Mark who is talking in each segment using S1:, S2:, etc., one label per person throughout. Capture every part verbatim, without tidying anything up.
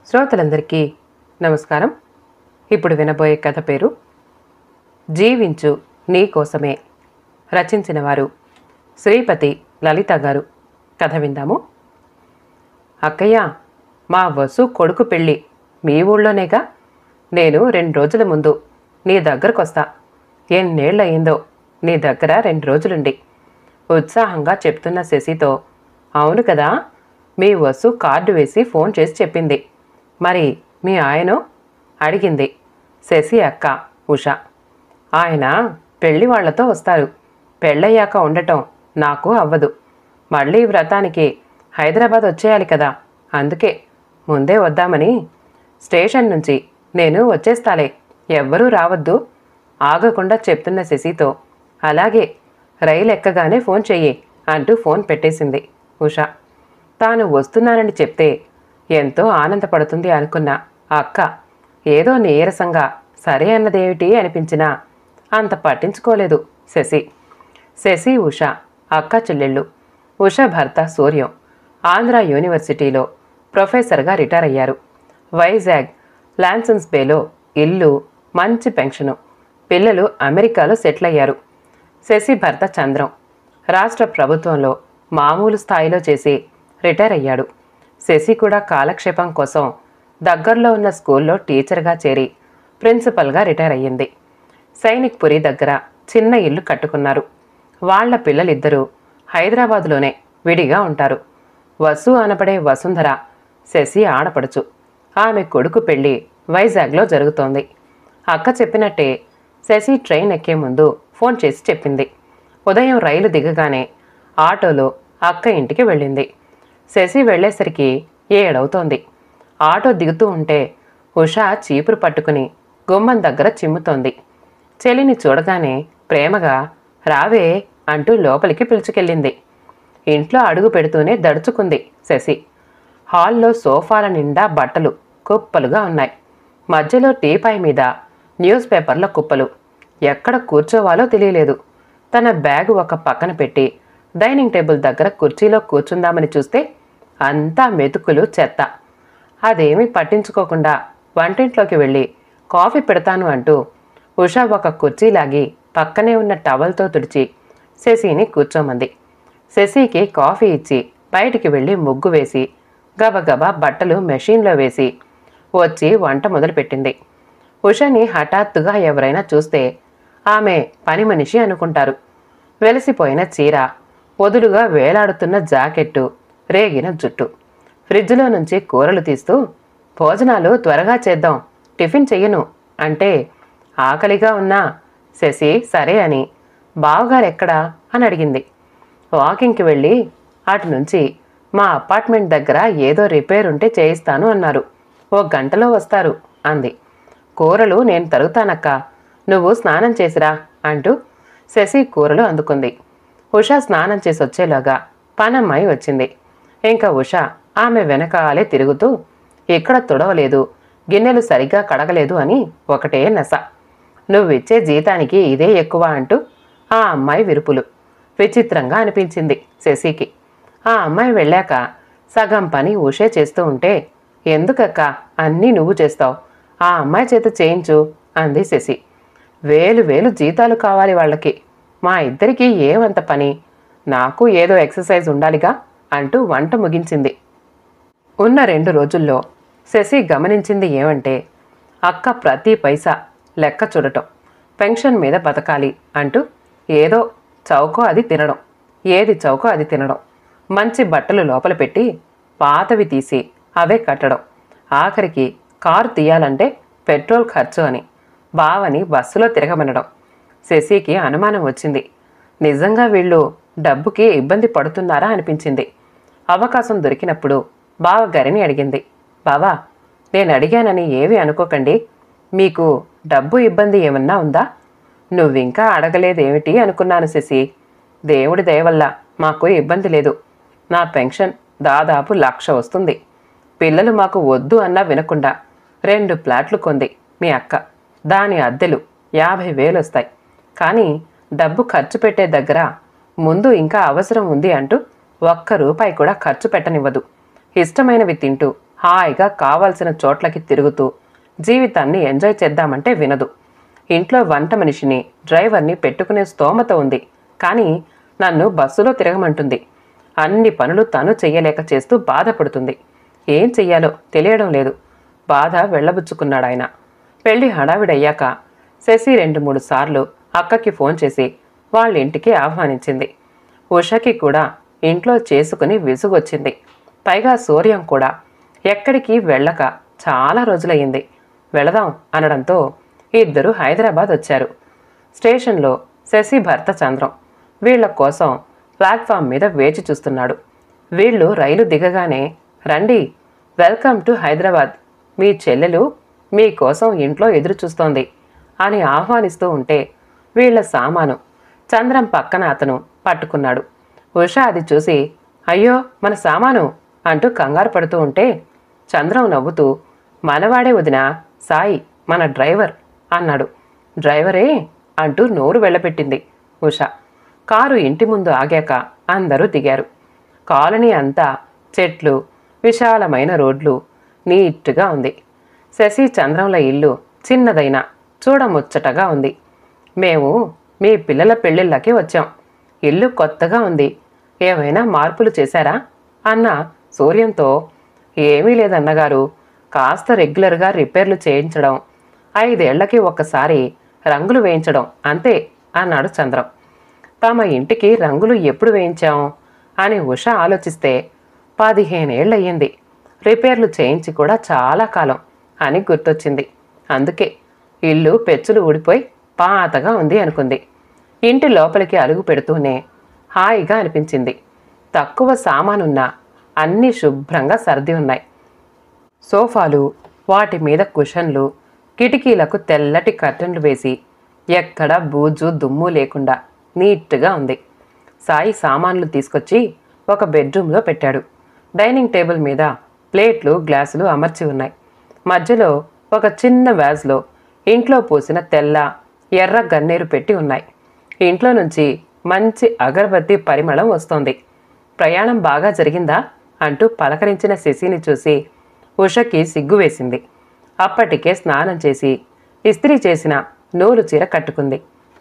S1: శ్రోతలందరికీ నమస్కారం. ఇప్పుడు వినబోయే కథ పేరు జీవించు నీ కోసమే. రచించిన వారు శ్రీపతి లలిత గారు. కథ విందాము. అక్కయ్య, మా వసు కొడుకు పెళ్ళి మీ ఊళ్ళోనేగా. నేను రెండు రోజుల ముందు నీ దగ్గరకు వస్తా. ఎన్నేళ్ళయిందో నీ దగ్గర రెండు రోజులుండి ఉత్సాహంగా చెప్తున్న శశితో, అవును కదా, మీ వసు కార్డు వేసి ఫోన్ చేసి చెప్పింది. మరి మీ ఆయనో అడిగింది శశి అక్క ఉష. ఆయన పెళ్లి వాళ్లతో వస్తారు. పెళ్ళయ్యాక ఉండటం నాకు అవ్వదు. మళ్ళీ వ్రతానికి హైదరాబాద్ వచ్చేయాలి కదా, అందుకే ముందే వద్దామని. స్టేషన్ నుంచి నేను వచ్చేస్తాలే, ఎవ్వరూ రావద్దు ఆగకుండా చెప్తున్న శశితో, అలాగే రైలు ఎక్కగానే ఫోన్ చెయ్యి అంటూ ఫోన్ పెట్టేసింది ఉష. తాను వస్తున్నానని చెప్తే ఎంతో ఆనందపడుతుంది అనుకున్న అక్క ఏదో నీరసంగా సరే అన్నదేమిటి అనిపించినా అంత పట్టించుకోలేదు శశి. శశి ఉష అక్క చెల్లెళ్ళు. ఉష భర్త సూర్యం ఆంధ్ర యూనివర్సిటీలో ప్రొఫెసర్గా రిటైర్ అయ్యారు. వైజాగ్ లాన్సన్స్ బేలో ఇల్లు, మంచి పెన్షను. పిల్లలు అమెరికాలో సెటిల్ అయ్యారు. శశి భర్త చంద్రం రాష్ట్ర ప్రభుత్వంలో మామూలు స్థాయిలో చేసి రిటైర్ అయ్యాడు. శశి కూడా కాలక్షేపం కోసం దగ్గరలో ఉన్న స్కూల్లో టీచర్గా చేరి ప్రిన్సిపల్గా రిటైర్ అయ్యింది. సైనిక్ పురి దగ్గర చిన్న ఇల్లు కట్టుకున్నారు. వాళ్ల పిల్లలిద్దరూ హైదరాబాదులోనే విడిగా ఉంటారు. వసు అనబడే వసుంధర శశి ఆడపడుచు. ఆమె కొడుకు పెళ్లి వైజాగ్లో జరుగుతోంది. అక్క చెప్పినట్టే శశి ట్రైన్ ఎక్కే ముందు ఫోన్ చేసి చెప్పింది. ఉదయం రైలు దిగగానే ఆటోలో అక్క ఇంటికి వెళ్ళింది. శశి వెళ్లేసరికి ఏడవుతోంది. ఆటో దిగుతూ ఉంటే ఉష చీపురు పట్టుకుని గుమ్మం దగ్గర చిమ్ముతోంది. చెల్లిని చూడగానే ప్రేమగా రావే అంటూ లోపలికి పిలుచుకెళ్ళింది. ఇంట్లో అడుగు పెడుతూనే దడుచుకుంది శశి. హాల్లో సోఫాల నిండా బట్టలు కుప్పలుగా ఉన్నాయి. మధ్యలో టీపాయ్ మీద న్యూస్ పేపర్ల కుప్పలు. ఎక్కడ కూర్చోవాలో తెలియలేదు. తన బ్యాగు ఒక పక్కన పెట్టి డైనింగ్ టేబుల్ దగ్గర కుర్చీలో కూర్చుందామని చూస్తే అంతా మెతుకులు, చెత్త. అదేమీ పట్టించుకోకుండా వంటింట్లోకి వెళ్ళి కాఫీ పెడతాను అంటూ ఉష ఒక కుర్చీ లాగి పక్కనే ఉన్న టవల్తో తుడిచి శశిని కూర్చోమంది. శశికి కాఫీ ఇచ్చి బయటికి వెళ్ళి ముగ్గు వేసి గబగబా బట్టలు మెషీన్లో వేసి వచ్చి వంట మొదలుపెట్టింది. ఉషని హఠాత్తుగా ఎవరైనా చూస్తే ఆమె పని మనిషి అనుకుంటారు. వెలసిపోయిన చీర, పొదులుగా వేలాడుతున్న జాకెట్టు, రేగిన జుట్టు. ఫ్రిడ్జ్లో నుంచి కూరలు తీస్తూ, భోజనాలు త్వరగా చేద్దాం, టిఫిన్ చెయ్యను అంటే ఆకలిగా ఉన్నా శశి సరే అని, బావగారెక్కడా అని అడిగింది. వాకింగ్కి వెళ్ళి అటు నుంచి మా అపార్ట్మెంట్ దగ్గర ఏదో రిపేర్ ఉంటే చేయిస్తాను అన్నారు, ఓ గంటలో వస్తారు అంది. కూరలు నేను తరుగుతానక్క, నువ్వు స్నానం చేసిరా అంటూ శశి కూరలు అందుకుంది. ఉష స్నానం చేసి వచ్చేలాగా పనమ్మాయి వచ్చింది. ఇంకా ఉష ఆమె వెనకాలే తిరుగుతూ, ఇక్కడ తుడవలేదు, గిన్నెలు సరిగ్గా కడగలేదు అని ఒకటే నస. నువ్విచ్చే జీతానికి ఇదే ఎక్కువ అంటూ ఆ అమ్మాయి విరుపులు. విచిత్రంగా అనిపించింది శశికి. ఆ అమ్మాయి వెళ్ళాక సగం పని ఉషే చేస్తూ ఉంటే, ఎందుకక్క అన్నీ నువ్వు చేస్తావు, ఆ అమ్మాయి చేత చేయించు అంది శశి. వేలు వేలు జీతాలు కావాలి వాళ్ళకి, మా ఇద్దరికీ ఏమంత పని, నాకు ఏదో ఎక్సర్సైజ్ ఉండాలిగా అంటూ వంట ముగించింది. ఉన్న రెండు రోజుల్లో శశి గమనించింది ఏమంటే, అక్క ప్రతి పైసా లెక్క చూడటం, పెన్షన్ మీద బతకాలి అంటూ ఏదో చౌకో అది తినడం, ఏది చౌకో అది తినడం, మంచి బట్టలు లోపల పెట్టి పాతవి తీసి అవే కట్టడం, ఆఖరికి కారు తీయాలంటే పెట్రోల్ ఖర్చు అని బావని బస్సులో తిరగమనడం. శశికి అనుమానం వచ్చింది. నిజంగా వీళ్ళు డబ్బుకి ఇబ్బంది పడుతున్నారా అనిపించింది. అవకాశం దొరికినప్పుడు బావగారిని అడిగింది. బావా, నేను అడిగానని ఏవి అనుకోకండి, మీకు డబ్బు ఇబ్బంది ఏమన్నా ఉందా? నువ్వింకా అడగలేదేమిటి అనుకున్నాను శశి. దేవుడి దయవల్ల మాకు ఇబ్బంది లేదు. నా పెన్షన్ దాదాపు లక్ష వస్తుంది. పిల్లలు మాకు వద్దు అన్నా వినకుండా రెండు ప్లాట్లు కొంది మీ అక్క. దాని అద్దెలు యాభై వేలు వస్తాయి. కానీ డబ్బు ఖర్చు పెట్టే దగ్గర ముందు ఇంకా అవసరం ఉంది అంటూ ఒక్క రూపాయి కూడా ఖర్చు పెట్టనివ్వదు. ఇష్టమైనవి తింటూ హాయిగా కావాల్సిన చోట్లకి తిరుగుతూ జీవితాన్ని ఎంజాయ్ చేద్దామంటే వినదు. ఇంట్లో వంట మనిషిని, డ్రైవర్ని పెట్టుకునే స్తోమత ఉంది, కానీ నన్ను బస్సులో తిరగమంటుంది. అన్ని పనులు తను చెయ్యలేక చేస్తూ బాధపడుతుంది. ఏం చెయ్యాలో తెలియడం లేదు. బాధ వెళ్ళబుచ్చుకున్నాడాయన. పెళ్లి హడావిడయ్యాక శశి రెండు మూడు సార్లు అక్కకి ఫోన్ చేసి వాళ్ళ ఇంటికి ఆహ్వానించింది. ఉషకి కూడా ఇంట్లో చేసుకుని విసుగొచ్చింది. పైగా సూర్యం కూడా ఎక్కడికి వెళ్ళక చాలా రోజులయ్యింది. వెళదాం అనడంతో ఇద్దరు హైదరాబాద్ వచ్చారు. స్టేషన్లో శశి భర్త చంద్రం వీళ్ల కోసం ప్లాట్ఫామ్ మీద వేచి చూస్తున్నాడు. వీళ్ళు రైలు దిగగానే, రండి, వెల్కమ్ టు హైదరాబాద్, మీ చెల్లెలు మీకోసం ఇంట్లో ఎదురు చూస్తోంది అని ఆహ్వానిస్తూ ఉంటే వీళ్ల సామాను చంద్రం పక్కన అతను పట్టుకున్నాడు. ఉష అది చూసి, అయ్యో మన సామాను అంటూ కంగారు పడుతూ ఉంటే చంద్రం నవ్వుతూ, మనవాడే వదినా, సాయి మన డ్రైవర్ అన్నాడు. డ్రైవరే అంటూ నోరు వెళ్ళపెట్టింది ఉష. కారు ఇంటి ముందు ఆగాక అందరూ దిగారు. కాలనీ అంతా చెట్లు, విశాలమైన రోడ్లు, నీట్గా ఉంది. శశి చంద్రంల ఇల్లు చిన్నదైనా చూడముచ్చటగా ఉంది. మేము మీ పిల్లల పెళ్ళిళ్ళకి వచ్చాం. ఇల్లు కొత్తగా ఉంది, ఏమైనా మార్పులు చేశారా అన్న సూర్యంతో, ఏమీ లేదన్నగారు, కాస్త రెగ్యులర్గా రిపేర్లు చేయించడం, ఐదేళ్లకి ఒక్కసారి రంగులు వేయించడం అంతే అన్నాడు చంద్రం. తమ ఇంటికి రంగులు ఎప్పుడు వేయించాం అని ఉష ఆలోచిస్తే పదిహేనేళ్లయ్యింది. రిపేర్లు చేయించి కూడా చాలా కాలం అని గుర్తొచ్చింది. అందుకే ఇల్లు పెచ్చులు ఊడిపోయి పాతగా ఉంది అనుకుంది. ఇంటి లోపలికి అడుగు పెడుతూనే హాయిగా అనిపించింది. తక్కువ సామానున్నా అన్నీ శుభ్రంగా సర్ది ఉన్నాయి. సోఫాలు, వాటి మీద కుషన్లు, కిటికీలకు తెల్లటి కర్టన్లు వేసి ఎక్కడ బూజు దుమ్ము లేకుండా నీట్గా ఉంది. సాయి సామాన్లు తీసుకొచ్చి ఒక బెడ్రూమ్లో పెట్టాడు. డైనింగ్ టేబుల్ మీద ప్లేట్లు, గ్లాసులు అమర్చి ఉన్నాయి. మధ్యలో ఒక చిన్న వ్యాజ్లో ఇంట్లో పూసిన తెల్ల, ఎర్ర గన్నేరు పెట్టి ఉన్నాయి. ఇంట్లో నుంచి మంచి అగరబత్తి పరిమళం వస్తోంది. ప్రయాణం బాగా జరిగిందా అంటూ పలకరించిన శశిని చూసి ఉషకి సిగ్గు వేసింది. అప్పటికే స్నానం చేసి ఇస్త్రీ చేసిన నూలు చీర కట్టుకుంది.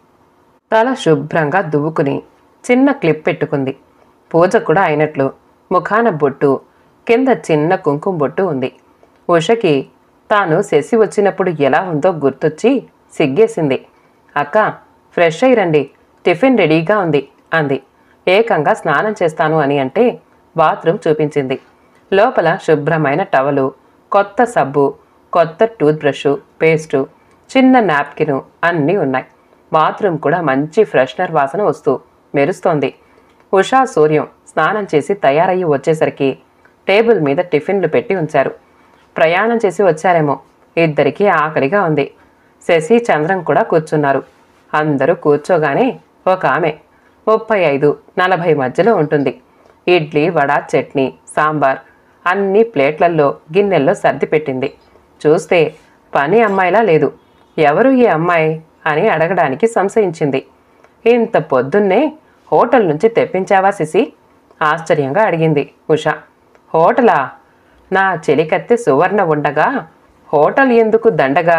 S1: తల శుభ్రంగా దువ్వుకుని చిన్న క్లిప్ పెట్టుకుంది. పూజ కూడా అయినట్లు ముఖాన బొట్టు, కింద చిన్న కుంకుమ బొట్టు ఉంది. ఉషకి తాను శశి వచ్చినప్పుడు ఎలా ఉందో గుర్తొచ్చి సిగ్గేసింది. అక్క, ఫ్రెష్ అయ్యి రండి, టిఫిన్ రెడీగా ఉంది అంది. ఏకంగా స్నానం చేస్తాను అని అంటే బాత్రూమ్ చూపించింది. లోపల శుభ్రమైన టవలు, కొత్త సబ్బు, కొత్త టూత్ బ్రష్, పేస్టు, చిన్న నాప్కిను అన్నీ ఉన్నాయి. బాత్రూమ్ కూడా మంచి ఫ్రెషనర్ వాసన వస్తూ మెరుస్తోంది. ఉషా, సూర్యం స్నానం చేసి తయారయ్యి వచ్చేసరికి టేబుల్ మీద టిఫిన్లు పెట్టి ఉంచారు. ప్రయాణం చేసి వచ్చారేమో, ఇద్దరికీ ఆకలిగా ఉంది. శశి, చంద్రం కూడా కూర్చున్నారు. అందరూ కూర్చోగానే ఒక ఆమె ముప్పై ఐదు నలభై మధ్యలో ఉంటుంది. ఇడ్లీ, వడ, చట్నీ, సాంబార్ అన్నీ ప్లేట్లల్లో, గిన్నెల్లో సర్ది పెట్టింది. చూస్తే పని అమ్మాయిలా లేదు. ఎవరు ఈ అమ్మాయి అని అడగడానికి సంశయించింది. ఇంత పొద్దున్నే హోటల్ నుంచి తెప్పించావా శశి ఆశ్చర్యంగా అడిగింది ఉష. హోటలా? నా చెలికత్తె సువర్ణ ఉండగా హోటల్ ఎందుకు దండగా?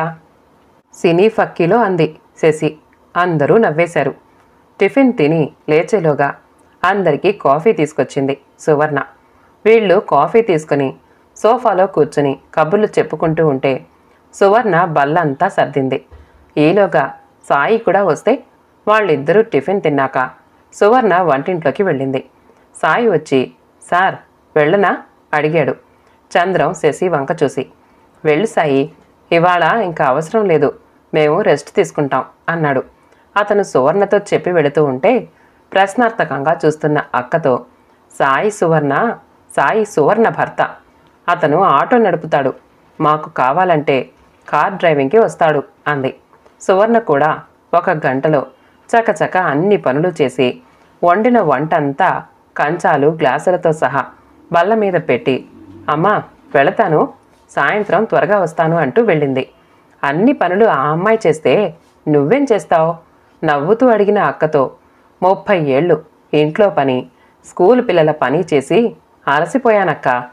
S1: సినీ ఫక్కీలో అంది శశి. అందరూ నవ్వేశారు. టిఫిన్ తిని లేచేలోగా అందరికీ కాఫీ తీసుకొచ్చింది సువర్ణ. వీళ్ళు కాఫీ తీసుకుని సోఫాలో కూర్చుని కబుర్లు చెప్పుకుంటూ ఉంటే సువర్ణ బల్లంతా సర్దింది. ఈలోగా సాయి కూడా వస్తే వాళ్ళిద్దరూ టిఫిన్ తిన్నాక సువర్ణ వంటింట్లోకి వెళ్ళింది. సాయి వచ్చి, సార్ వెళ్ళనా అడిగాడు. చంద్రం శశి వంక చూసి, వెళ్ళు సాయి, ఇవాళ ఇంకా అవసరం లేదు, మేము రెస్ట్ తీసుకుంటాం అన్నాడు. అతను సువర్ణతో చెప్పి వెళుతూ ఉంటే ప్రశ్నార్థకంగా చూస్తున్న అక్కతో, సాయి సువర్ణ సాయి సువర్ణ భర్త, అతను ఆటో నడుపుతాడు, మాకు కావాలంటే కార్ డ్రైవింగ్కి వస్తాడు అంది. సువర్ణ కూడా ఒక గంటలో చకచక అన్ని పనులు చేసి వండిన వంటంతా కంచాలు, గ్లాసులతో సహా బల్ల మీద పెట్టి, అమ్మా వెళతాను, సాయంత్రం త్వరగా వస్తాను అంటూ వెళ్ళింది. అన్ని పనులు ఆ అమ్మాయి చేస్తే నువ్వేం చేస్తావు నవ్వుతూ అడిగిన అక్కతో, ముప్పై ఏళ్ళు ఇంట్లో పని, స్కూల్ పిల్లల పని చేసి అలసిపోయానక్క,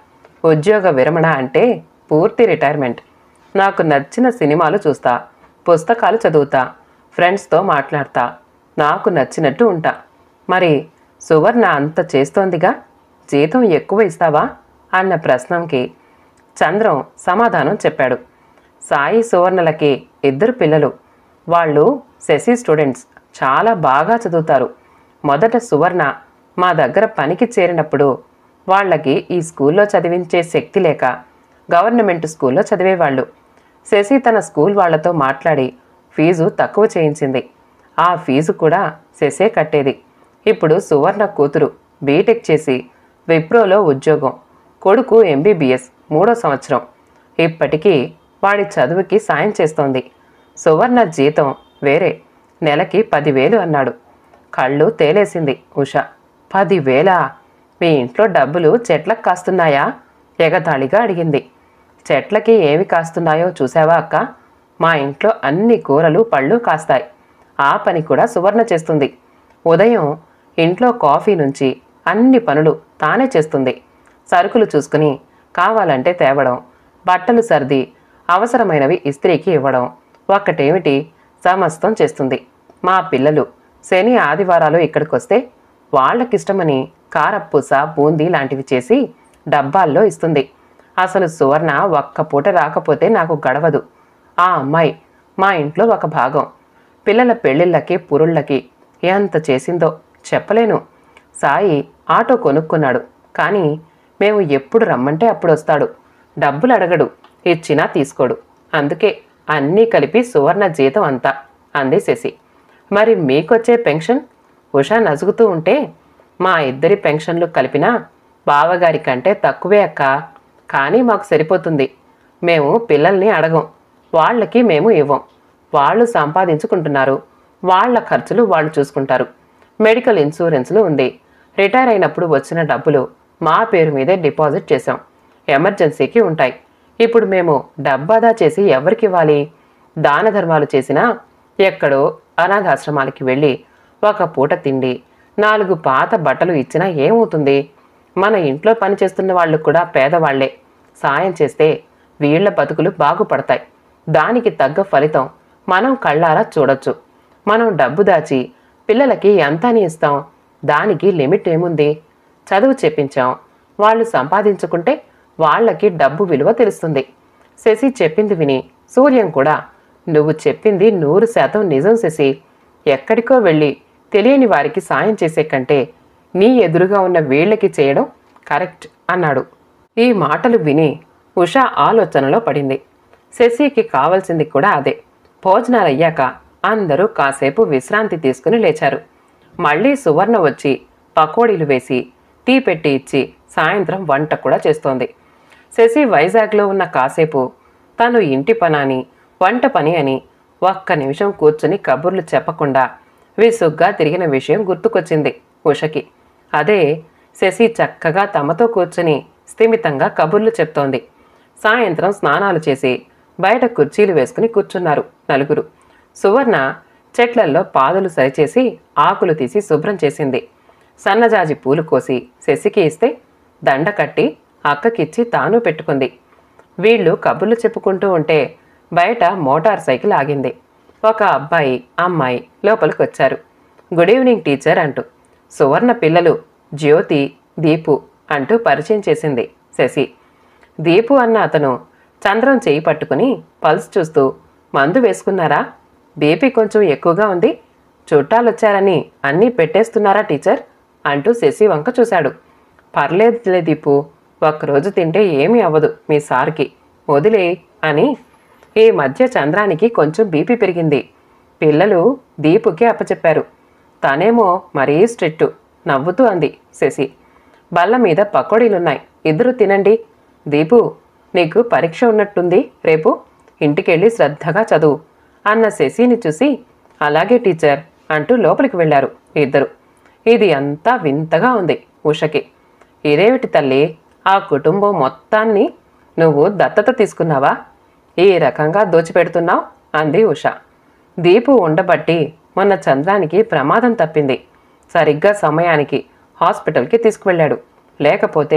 S1: ఉద్యోగ విరమణ అంటే పూర్తి రిటైర్మెంట్. నాకు నచ్చిన సినిమాలు చూస్తా, పుస్తకాలు చదువుతా, ఫ్రెండ్స్తో మాట్లాడతా, నాకు నచ్చినట్టు ఉంటా. మరి సువర్ణ అంత చేస్తోందిగా, జీతం ఎక్కువ ఇస్తావా అన్న ప్రశ్నకి చంద్రం సమాధానం చెప్పాడు. సాయి సువర్ణలకి ఇద్దరు పిల్లలు. వాళ్ళు శశి స్టూడెంట్స్, చాలా బాగా చదువుతారు. మొదట సువర్ణ మా దగ్గర పనికి చేరినప్పుడు వాళ్ళకి ఈ స్కూల్లో చదివించే శక్తి లేక గవర్నమెంట్ స్కూల్లో చదివేవాళ్ళు. శశి తన స్కూల్ వాళ్లతో మాట్లాడి ఫీజు తక్కువ చేయించింది. ఆ ఫీజు కూడా శశే కట్టేది. ఇప్పుడు సువర్ణ కూతురు బీటెక్ చేసి విప్రోలో ఉద్యోగం, కొడుకు ఎంబీబీఎస్ మూడో సంవత్సరం. ఇప్పటికీ వాడి చదువుకి సాయం చేస్తోంది. సువర్ణ జీతం వేరే, నెలకి పదివేలు అన్నాడు. కళ్ళు తేలేసింది ఉష. పదివేలా? మీ ఇంట్లో డబ్బులు చెట్లకు కాస్తున్నాయా? ఎగతాళిగా అడిగింది. చెట్లకి ఏమి కాస్తున్నాయో చూసావా అక్క? మా ఇంట్లో అన్ని కూరలు పళ్ళు కాస్తాయి. ఆ పని కూడా సువర్ణ చేస్తుంది. ఉదయం ఇంట్లో కాఫీ నుంచి అన్ని పనులు తానే చేస్తుంది. సరుకులు చూసుకుని కావాలంటే తేవడం, బట్టలు సర్ది అవసరమైనవి ఇస్త్రీకి ఇవ్వడం, ఒక్కటేమిటి సమస్తం చేస్తుంది. మా పిల్లలు శని ఆదివారాలు ఇక్కడికొస్తే వాళ్ళకిష్టమని కారప్పూస, బూందీ లాంటివి చేసి డబ్బాల్లో ఇస్తుంది. అసలు సువర్ణ ఒక్క పూట రాకపోతే నాకు గడవదు. ఆ అమ్మాయి మా ఇంట్లో ఒక భాగం. పిల్లల పెళ్ళిళ్ళకి, పురుళ్ళకి ఎంత చేసిందో చెప్పలేను. సాయి ఆటో కొనుక్కున్నాడు, కానీ మేము ఎప్పుడు రమ్మంటే అప్పుడు వస్తాడు. డబ్బులు అడగడు, ఇచ్చినా తీసుకోడు. అందుకే అన్నీ కలిపి సువర్ణ జీతం అంతా అంది శశి. మరి మీకొచ్చే పెన్షన్? ఉషా నసుగుతూ ఉంటే, మా ఇద్దరి పెన్షన్లు కలిపినా బావగారి కంటే తక్కువే అక్క. కానీ మాకు సరిపోతుంది. మేము పిల్లల్ని అడగం, వాళ్ళకి మేము ఇవ్వం. వాళ్ళు సంపాదించుకుంటున్నారు, వాళ్ళ ఖర్చులు వాళ్ళు చూసుకుంటారు. మెడికల్ ఇన్సూరెన్స్లు ఉంది. రిటైర్ అయినప్పుడు వచ్చిన డబ్బులు మా పేరు మీదే డిపాజిట్ చేశాం. ఎమర్జెన్సీకి ఉంటాయి. ఇప్పుడు మేము డబ్బాదా చేసి ఎవరికి ఇవ్వాలి? దాన ధర్మాలు చేసినా ఎక్కడో అనాథాశ్రమాలకి వెళ్ళి ఒక పూట తిండి, నాలుగు పాత బట్టలు ఇచ్చినా ఏమవుతుంది? మన ఇంట్లో పనిచేస్తున్న వాళ్ళు కూడా పేదవాళ్లే. సాయం చేస్తే వీళ్ల బతుకులు బాగుపడతాయి. దానికి తగ్గ ఫలితం మనం కళ్ళారా చూడొచ్చు. మనం డబ్బు దాచి పిల్లలకి ఎంత అని ఇస్తాం? దానికి లిమిట్ ఏముంది? చదువు చెప్పించాం, వాళ్ళు సంపాదించుకుంటే వాళ్ళకి డబ్బు విలువ తెలుస్తుంది. శశి చెప్పింది విని సూర్యం కూడా, నువ్వు చెప్పింది నూరు శాతం నిజం శశి. ఎక్కడికో వెళ్ళి తెలియని వారికి సాయం చేసే కంటే నీ ఎదురుగా ఉన్న వీళ్ళకి చేయడం కరెక్ట్ అన్నాడు. ఈ మాటలు విని ఉష ఆలోచనలో పడింది. శశికి కావాల్సింది కూడా అదే. భోజనాలయ్యాక అందరూ కాసేపు విశ్రాంతి తీసుకుని లేచారు. మళ్ళీ సువర్ణ వచ్చి పకోడీలు వేసి టీ పెట్టి ఇచ్చి సాయంత్రం వంట కూడా చేస్తోంది. శశి వైజాగ్లో ఉన్న కాసేపు తను ఇంటి పని అని వంట పని అని ఒక్క నిమిషం కూర్చుని కబుర్లు చెప్పకుండా విసుగ్గా తిరిగిన విషయం గుర్తుకొచ్చింది ఉషకి. అదే శశి చక్కగా తమతో కూర్చుని స్థిమితంగా కబుర్లు చెప్తోంది. సాయంత్రం స్నానాలు చేసి బయట కుర్చీలు వేసుకుని కూర్చున్నారు నలుగురు. సువర్ణ చెట్లల్లో పాదులు సరిచేసి ఆకులు తీసి శుభ్రం చేసింది. సన్నజాజి పూలు కోసి శశికి ఇస్తే దండ కట్టి అక్కకిచ్చి తాను పెట్టుకుంది. వీళ్ళు కబుర్లు చెప్పుకుంటూ ఉంటే బయట మోటార్ సైకిల్ ఆగింది. ఒక అబ్బాయి, అమ్మాయి లోపలికి వచ్చారు. గుడ్ ఈవినింగ్ టీచర్ అంటూ. సువర్ణ పిల్లలు జ్యోతి, దీపు అంటూ పరిచయం చేసింది శశి. దీపు అన్న అతను చంద్రం చేయి పట్టుకుని పల్స్ చూస్తూ, మందు వేసుకున్నారా? బీపీ కొంచెం ఎక్కువగా ఉంది. చుట్టాలొచ్చారని అన్నీ పెట్టేస్తున్నారా టీచర్ అంటూ శశి వంక చూశాడు. పర్లేదులే దీపు, ఒక్కరోజు తింటే ఏమీ అవ్వదు మీ సార్కి, వదిలే అని. ఈ మధ్య చంద్రానికి కొంచెం బీపీ పెరిగింది. పిల్లలు దీపుకి అప్పచెప్పారు. తనేమో మరీ స్ట్రిక్టు నవ్వుతూ అంది శశి. బల్ల మీద పకోడీలున్నాయి, ఇద్దరు తినండి. దీపు, నీకు పరీక్ష ఉన్నట్టుంది, రేపు ఇంటికెళ్ళి శ్రద్ధగా చదువు అన్న శశిని చూసి, అలాగే టీచర్ అంటూ లోపలికి వెళ్లారు ఇద్దరు. ఇది అంతా వింతగా ఉంది ఉషకి. ఇదేమిటి తల్లి, ఆ కుటుంబం మొత్తాన్ని నువ్వు దత్తత తీసుకున్నావా? ఈ రకంగా దోచిపెడుతున్నావు అంది ఉష. దీపు ఉండబట్టి మొన్న చంద్రానికి ప్రమాదం తప్పింది. సరిగ్గా సమయానికి హాస్పిటల్కి తీసుకువెళ్ళాడు. లేకపోతే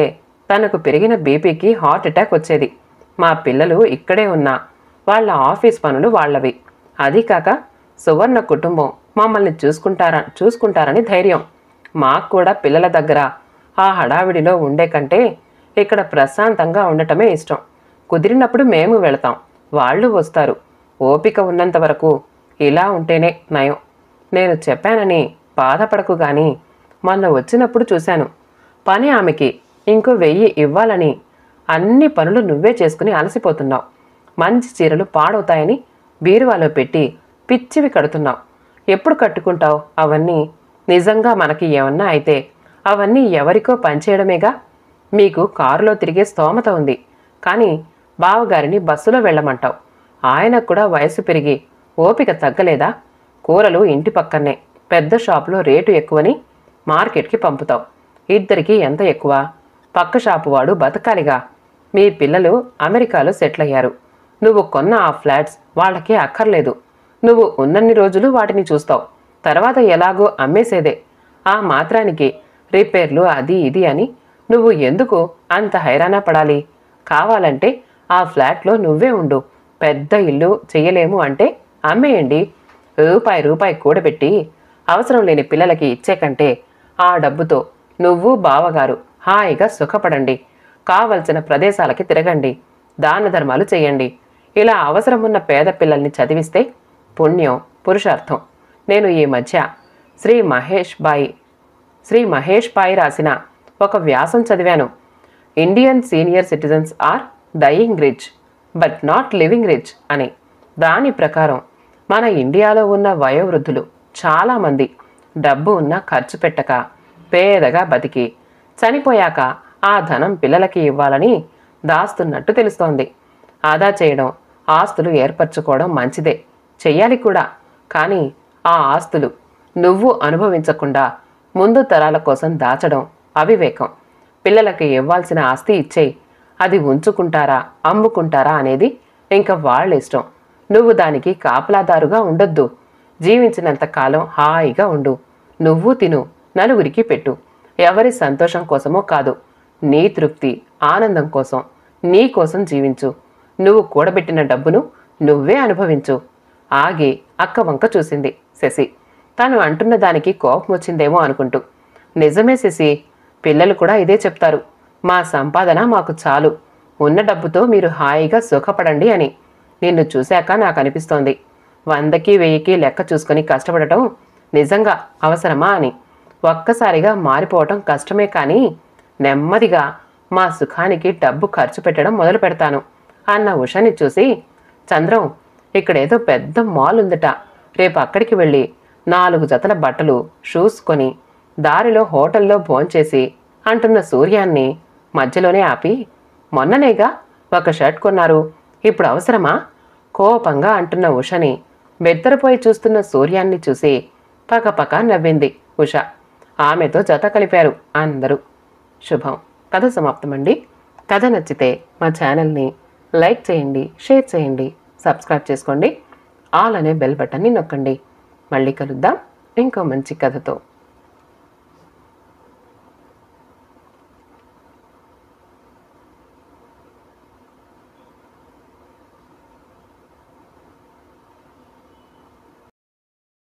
S1: తనకు పెరిగిన బీపీకి హార్ట్ అటాక్ వచ్చేది. మా పిల్లలు ఇక్కడే ఉన్నా వాళ్ళ ఆఫీస్ పనులు వాళ్ళవి. అది కాక సువర్ణ కుటుంబం మమ్మల్ని చూసుకుంటారా చూసుకుంటారని ధైర్యం. మాకు కూడా పిల్లల దగ్గర ఆ హడావిడిలో ఉండే కంటే ఇక్కడ ప్రశాంతంగా ఉండటమే ఇష్టం. కుదిరినప్పుడు మేము వెళతాం, వాళ్ళు వస్తారు. ఓపిక ఉన్నంత వరకు ఇలా ఉంటేనే నయం. నేను చెప్పానని బాధపడకు గాని మొన్న వచ్చినప్పుడు చూశాను. పని ఆమెకి ఇంకో వెయ్యి ఇవ్వాలని అన్ని పనులు నువ్వే చేసుకుని అలసిపోతున్నావు. మంచి చీరలు పాడవుతాయని బీరువాలో పెట్టి పిచ్చివి కడుతున్నావు. ఎప్పుడు కట్టుకుంటావు అవన్నీ? నిజంగా మనకి ఏమన్నా అయితే అవన్నీ ఎవరికో పనిచేయడమేగా. మీకు కారులో తిరిగే స్తోమత ఉంది, కానీ బావగారిని బస్సులో వెళ్ళమంటావు. ఆయనకు కూడా వయసు పెరిగి ఓపిక తగ్గలేదా? కూరలు ఇంటి పక్కనే పెద్ద షాపులో రేటు ఎక్కువని మార్కెట్కి పంపుతావు. ఇద్దరికి ఎంత ఎక్కువ? పక్క షాపు వాడు బతకాలిగా. మీ పిల్లలు అమెరికాలో సెటిల్ అయ్యారు. నువ్వు కొన్న ఆ ఫ్లాట్స్ వాళ్ళకి అక్కర్లేదు. నువ్వు ఉన్నన్ని రోజులు వాటిని చూస్తావు, తర్వాత ఎలాగో అమ్మేసేదే. ఆ మాత్రానికి రిపేర్లు అది ఇది అని నువ్వు ఎందుకు అంత హైరాణ పడాలి? కావాలంటే ఆ ఫ్లాట్లో నువ్వే ఉండు. పెద్ద ఇల్లు చెయ్యలేము అంటే అమ్మేయండి. రూపాయి రూపాయి కూడబెట్టి అవసరం లేని పిల్లలకి ఇచ్చే కంటే ఆ డబ్బుతో నువ్వు బావగారు హాయిగా సుఖపడండి. కావలసిన ప్రదేశాలకి తిరగండి, దాన ధర్మాలు చేయండి. ఇలా అవసరమున్న పేద పిల్లల్ని చదివిస్తే పుణ్యం పురుషార్థం. నేను ఈ మధ్య శ్రీ మహేష్ బాయి శ్రీ మహేష్ బాయి రాసిన ఒక వ్యాసం చదివాను. Indian senior citizens are dying rich but not living rich అని. దాని ప్రకారం మన ఇండియాలో ఉన్న వయోవృద్ధులు చాలామంది డబ్బు ఉన్న ఖర్చు పెట్టక పేదగా బతికి చనిపోయాక ఆ ధనం పిల్లలకి ఇవ్వాలని దాస్తున్నట్టు తెలుస్తోంది. ఆదా చేయడం, ఆస్తులు ఏర్పరచుకోవడం మంచిదే, చెయ్యాలి కూడా. కానీ ఆ ఆస్తులు నువ్వు అనుభవించకుండా ముందు తరాల కోసం దాచడం అవివేకం. పిల్లలకి ఇవ్వాల్సిన ఆస్తి ఇచ్చేయి. అది ఉంచుకుంటారా అమ్ముకుంటారా అనేది ఇంకా వాళ్ళ ఇష్టం. నువ్వు దానికి కాపలాదారుగా ఉండొద్దు. జీవించినంత కాలం హాయిగా ఉండు. నువ్వు తిను, నలుగురికి పెట్టు. ఎవరి సంతోషం కోసమో కాదు, నీ తృప్తి ఆనందం కోసం, నీ కోసం జీవించు. నువ్వు కూడబెట్టిన డబ్బును నువ్వే అనుభవించు. ఆగి అక్క వంక చూసింది శశి. తను అంటున్న దానికి కోపం వచ్చిందేమో అనుకుంటూ. నిజమే శశి, పిల్లలు కూడా ఇదే చెప్తారు. మా సంపాదన మాకు చాలు, ఉన్న డబ్బుతో మీరు హాయిగా సుఖపడండి అని. నిన్ను చూశాక నాకు అనిపిస్తోంది, వందకి వెయ్యికి లెక్క చూసుకొని కష్టపడటం నిజంగా అవసరమా అని. ఒక్కసారిగా మారిపోవటం కష్టమే, కానీ నెమ్మదిగా మా సుఖానికి డబ్బు ఖర్చు పెట్టడం మొదలు పెడతాను అన్న ఉషని చూసి, చంద్రం, ఇక్కడేదో పెద్ద మాల్ ఉందట, రేపు అక్కడికి వెళ్ళి నాలుగు జతల బట్టలు షూస్ కొని దారిలో హోటల్లో భోంచేసి అంటున్న సూర్యాన్ని మధ్యలోనే ఆపి, మొన్ననేగా ఒక షర్ట్ కొన్నారు, ఇప్పుడు అవసరమా? కోపంగా అంటున్న ఉషని బెత్తరపోయి చూస్తున్న సూర్యాన్ని చూసి పకపక నవ్వింది ఉష. ఆమెతో జత కలిపారు అందరూ. శుభం. కథ సమాప్తమండి. కథ నచ్చితే మా ఛానల్ని లైక్ చేయండి, షేర్ చేయండి, సబ్స్క్రైబ్ చేసుకోండి. ఆల్ అనే బెల్ బటన్ని నొక్కండి. మళ్ళీ కలుద్దాం ఇంకో మంచి కథతో.